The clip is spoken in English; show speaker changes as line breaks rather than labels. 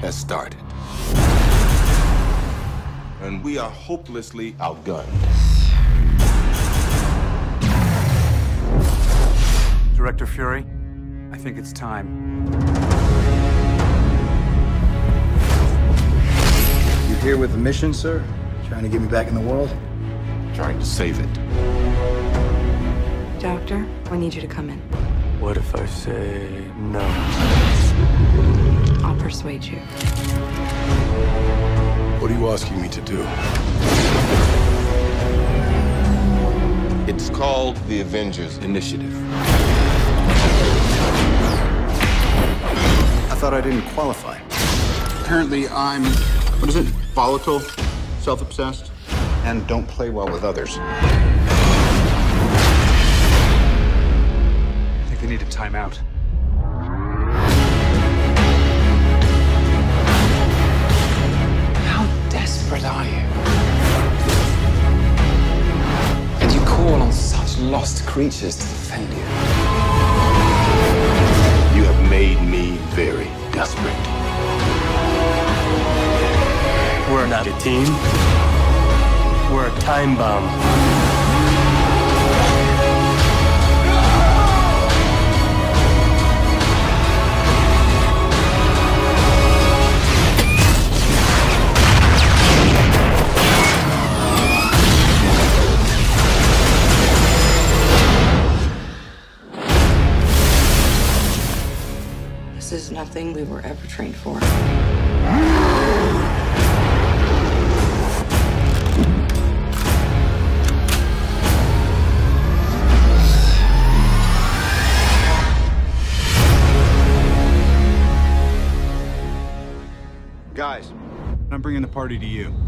has started. And we are hopelessly outgunned.
Director Fury, I think it's time.
You here with the mission, sir? Trying to get me back in the world?
Trying to save it.
Doctor, I need you to come in.
What if I say no?
I'll persuade you.
What are you asking me to do?
It's called the Avengers Initiative.
I thought I didn't qualify. Apparently I'm, what is it, volatile, self-obsessed, and don't play well with others.
I think they need a timeout.
How desperate are you? And you call on such lost creatures to defend you.
You have made me very desperate.
We're not a team. We're a time bomb.
This is nothing we were ever trained for.
Guys,
I'm bringing the party to you.